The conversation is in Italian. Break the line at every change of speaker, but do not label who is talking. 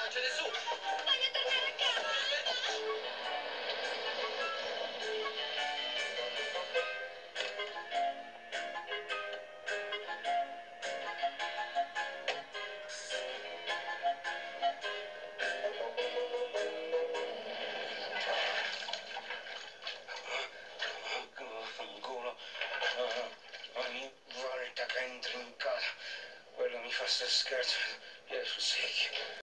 lanciate su!
Voglio tornare a casa!
Vaffanculo. Ogni volta che entri in casa, quello mi fa sto scherzo. Io sul secchio.